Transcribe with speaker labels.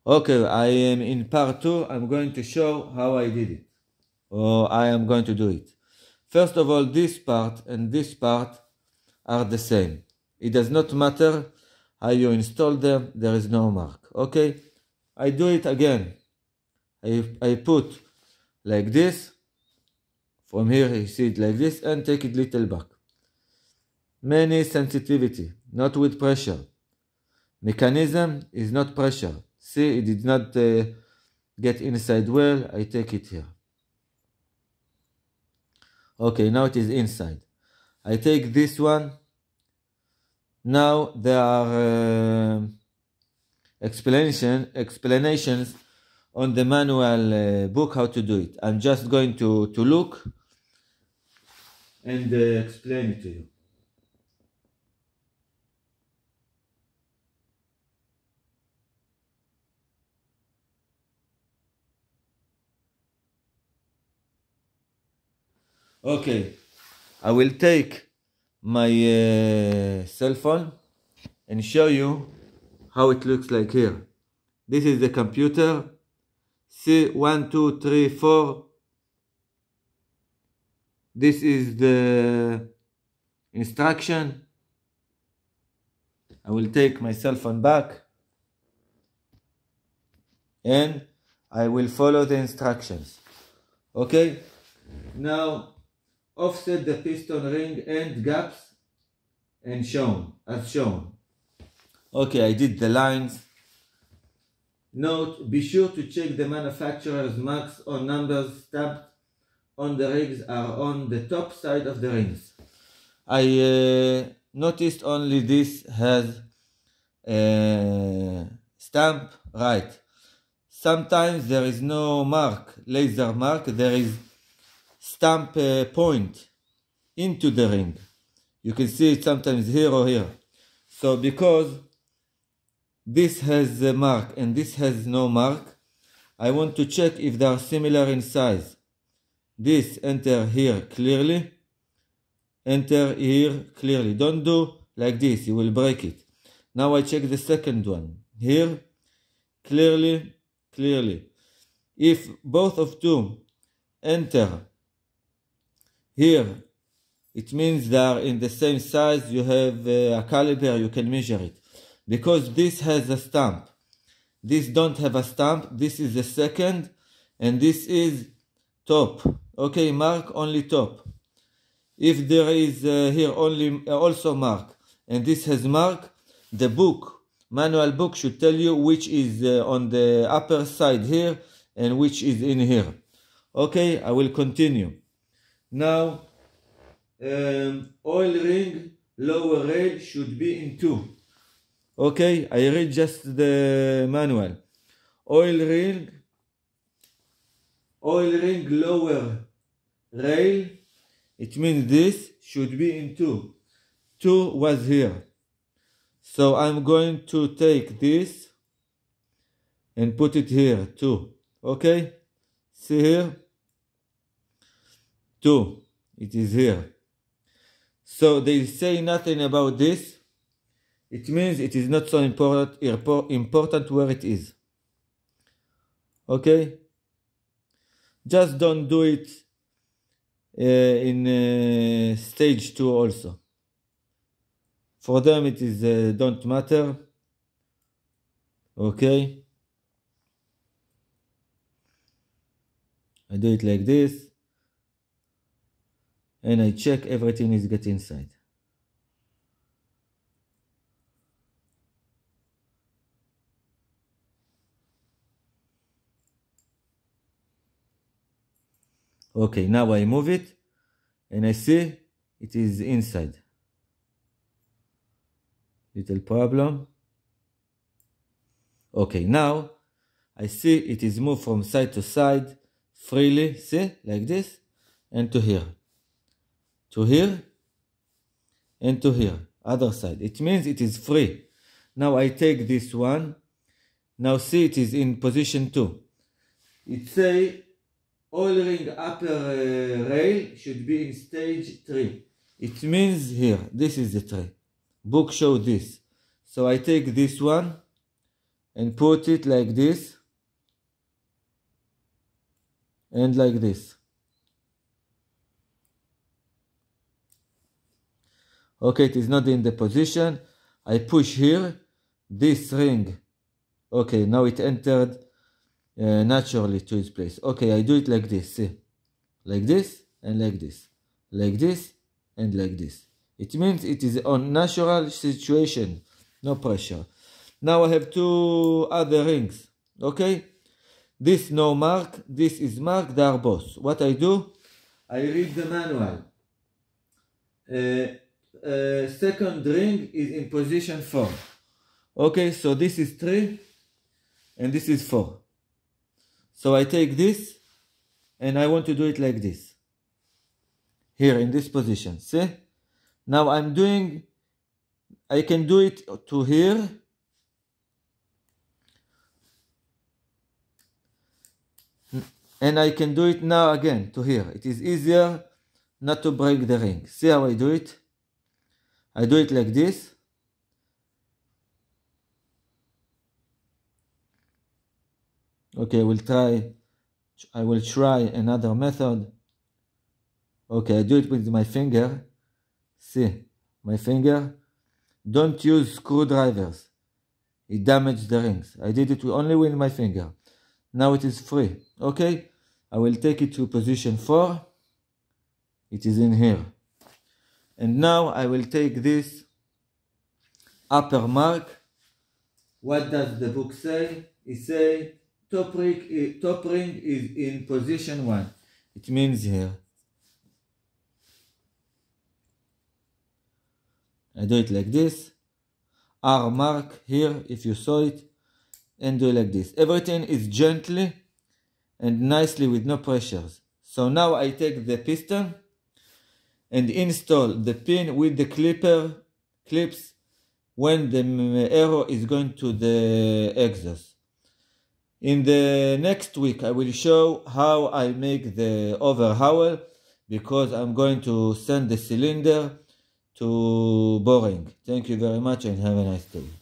Speaker 1: Okay, I am in part 2. I'm going to show how I did it, or I am going to do it. First of all, this part and this part are the same. It does not matter how you install them, there is no mark. Okay, I do it again. I put like this. From here you see it like this and take it little back. Many sensitivity, not with pressure. Mechanism is not pressure. See, it did not get inside well. I take it here. Okay, now it is inside. I take this one. Now there are explanations on the manual book how to do it. I'm just going to look and explain it to you. Okay, I will take my cell phone and show you how it looks like here. This is the computer. See, 1, 2, 3, 4. This is the instruction. I will take my cell phone back and I will follow the instructions. Okay, now offset the piston ring and gaps and shown as shown. Okay, I did the lines. Note, be sure to check the manufacturer's marks or numbers stamped on the rings are on the top side of the rings. I noticed only this has a stamp right. Sometimes there is no mark, laser mark, there is stamp point into the ring. You can see it sometimes here or here. So because this has a mark and this has no mark, I want to check if they are similar in size. This enter here clearly, enter here clearly. Don't do like this, you will break it. Now I check the second one. Here, clearly, clearly. If both of two enter here, it means they are in the same size. You have a caliper, you can measure it. Because this has a stamp, this don't have a stamp. This is the second and this is top. Okay, mark only top. If there is here only also mark and this has mark, the book, manual book, should tell you which is on the upper side here and which is in here. Okay, I will continue. Now, oil ring lower rail should be in 2. Okay, I read just the manual. Oil ring lower rail, it means this should be in 2. 2 was here. So I'm going to take this and put it here, 2. Okay, see here, 2, it is here. So they say nothing about this. It means it is not so important where it is. Okay? Just don't do it in stage 2 also. For them it is don't matter. Okay? I do it like this. And I check everything is get inside. Okay, now I move it and I see it is inside. Little problem. Okay, now I see it is moved from side to side freely, see, like this, and to here. To here and to here, other side. It means it is free. Now I take this one. Now see it is in position 2. It say oil ring upper rail should be in stage 3. It means here, this is the 3. Book show this. So I take this one, and put it like this and like this. Okay, it is not in the position. I push here, this ring. Okay, now it entered naturally to its place. Okay, I do it like this, see? Like this and like this. Like this and like this. It means it is on natural situation, no pressure. Now I have two other rings, okay? This no mark, this is marked, they are both. What I do, I read the manual. Second ring is in position 4. Okay, so this is 3 and this is 4. So I take this and I want to do it like this. Here in this position, see? Now I'm doing, I can do it to here. And I can do it now again to here. It is easier not to break the ring. See how I do it? I do it like this. Okay, I will try another method. Okay, I do it with my finger. See, my finger. Don't use screwdrivers. It damages the rings. I did it only with my finger. Now it is free. Okay, I will take it to position 4. It is in here. And now I will take this upper mark. What does the book say? It says top ring is in position 1. It means here. I do it like this. R mark here, if you saw it, and do it like this. Everything is gently and nicely with no pressures. So now I take the piston and install the pin with the clips when the arrow is going to the exhaust. In the next week I will show how I make the overhaul, because I'm going to send the cylinder to boring. Thank you very much and have a nice day.